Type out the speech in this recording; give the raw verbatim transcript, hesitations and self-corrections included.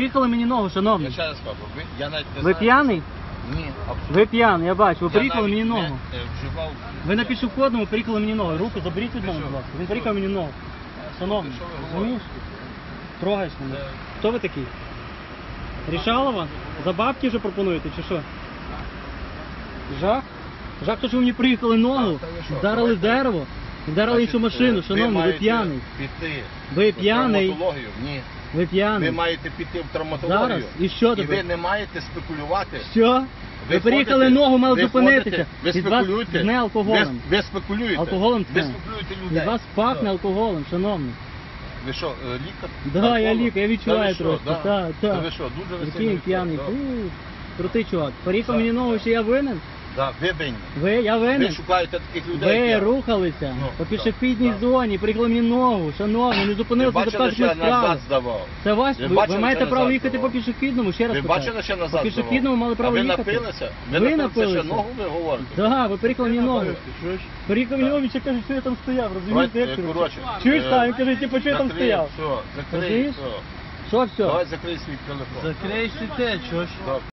приїхали мені ногу, Я шановний. ще раз кажу, ви, я навіть не Ви знаю. п'яний? Ні, абсолютно. Ви п'яний, я бачу. Ви Я приїхали навіть мені не, ногу. е, вживав. Ви на пішохідному приїхали мені ногу. Руку заберіть від Ви мене, що? будь ласка. Він Ви приїхав що? мені ногу. Шановний, що ви говорите? розумієш? Трогаєш мене. Це- Хто ви такий? Рішалова? За бабки вже пропонуєте, чи що? Жах? Жах, то що ви мені приїхали ногу, Так, та ви що, вдарили давайте. дерево, вдарили Значить, іншу машину. е, Шановний, ви маєте п'яний. Піти Ви в п'яний. травматологію? Ні. Ви Ви п'яний. маєте піти в травматологію. Зараз? І що І тепер? ви не маєте спекулювати. Що? Ви, Ви приїхали ходите, ногу, мали ви зупинитися. ходите, Ви Від вас спекулюєте. не алкоголем. Ви, ви спекулюєте. Алкоголем Ви це. спекулюєте людей. Від вас пахне алкоголем, шановний. Ви що, е, лікар? Да, я Нарколог? лікар, я відчуваю Та ви що, трошки. да? Так, Та так. ви що, дуже ви Який сильно п'яний. відчуваєте, Фу, крутий чувак. Приїхав Так, мені ногу, так. що я винен? да? Да, ви винні. Ви, я Ви винен? шукаєте таких людей. Ви як я. рухалися Ну, по так, пішохідній так. зоні, приїхали мені ногу, шановний, не Ви зупинилися бачили, запитати що я мене справи. назад здавав? Це ваш, Ви ви, ви бачили, маєте що право назад їхати здавав? по пішохідному, ще раз Ви питаю. бачили, що По назад пішохідному здавав? мали право а ви їхати. напилися? Ви, Ви напилися, ще напилися. ногу ви говорите? Да, ви приїхали мені ногу. Чуєш? Приїхав мені ногу, ще каже, що я там стояв, розумієте? Давайте, як е, це? коротше, Чуєш, е, там, він каже, типу, що я там закрий, стояв. Все, закрий, Розумієш? все. Що все? Давай закрий свій телефон. Закрий ти те, чого ж? Добре.